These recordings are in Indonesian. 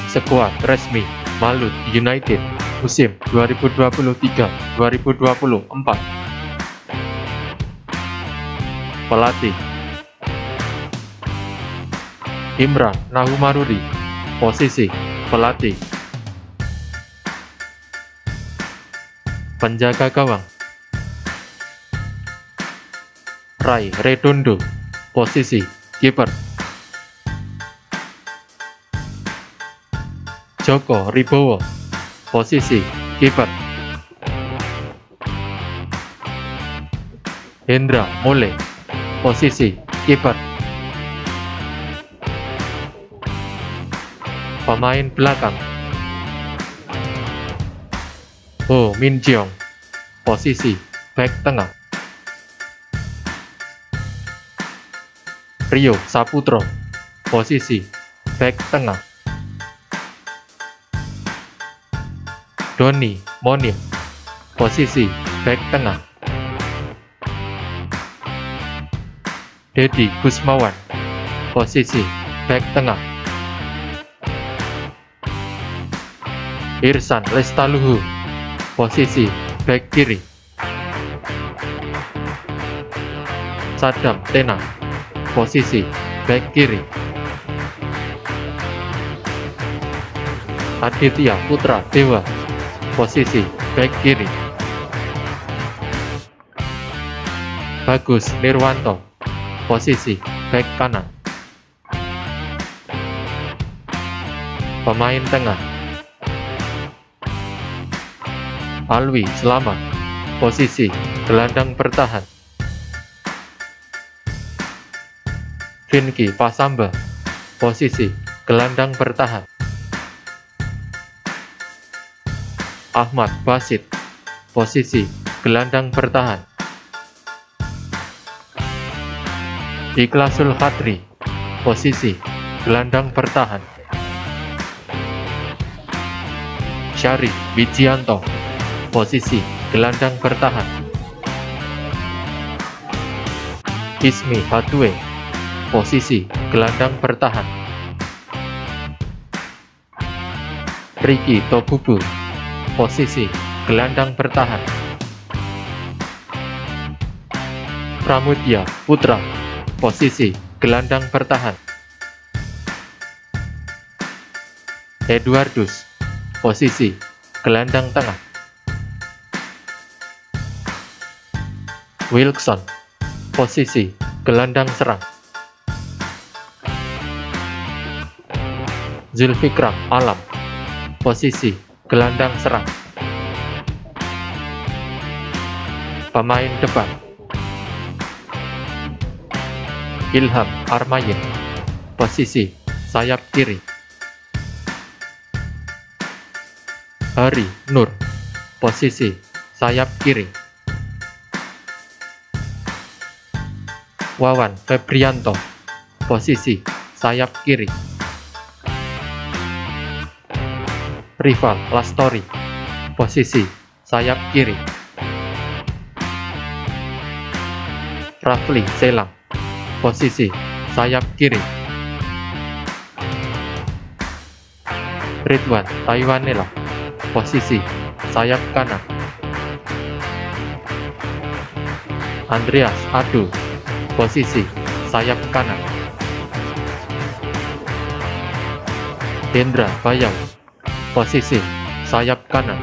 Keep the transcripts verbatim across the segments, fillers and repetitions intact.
Skuad resmi Malut United musim dua ribu dua puluh tiga dua ribu dua puluh empat. Pelatih Imran Nahumaruri, posisi pelatih. Penjaga gawang Ray Redondo, posisi kiper. Joko Ribowo, posisi kiper. Hendra Mole, posisi kiper. Pemain belakang Ho Min Jeong, posisi bek tengah. Rio Saputro, posisi bek tengah. Doni Monim, posisi bek tengah. Dedi Kusmawan, posisi bek tengah. Irsan Lestaluhu, posisi bek kiri. Sadam Tena, posisi bek kiri. Aditya Putra Dewa, posisi bek kiri. Bagus Nirwanto, posisi bek kanan. Pemain tengah Alwi Slamet, posisi gelandang bertahan. Vinky Pasamba, posisi gelandang bertahan. Ahmad Basit, posisi gelandang bertahan. Ikhlasul Khatri, posisi gelandang bertahan. Syarif Wijianto, posisi gelandang bertahan. Ismi Hatue, posisi gelandang bertahan. Ricky Tokubu, posisi gelandang bertahan. Pramudya Putra, posisi gelandang bertahan. Eduardus, posisi gelandang tengah. Wilson, posisi gelandang serang. Zulfikram Alam, posisi gelandang serang. Pemain depan Ilham Armayin, posisi sayap kiri. Hari Nur, posisi sayap kiri. Wawan Febrianto, posisi sayap kiri. Rival Lastori, posisi sayap kiri. Rafli Selang, posisi sayap kiri. Ridwan Taiwanela, posisi sayap kanan. Andreas Adu, posisi sayap kanan. Hendra Bayau, posisi sayap kanan.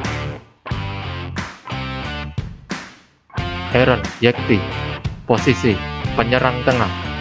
Aaron Yekti, posisi penyerang tengah.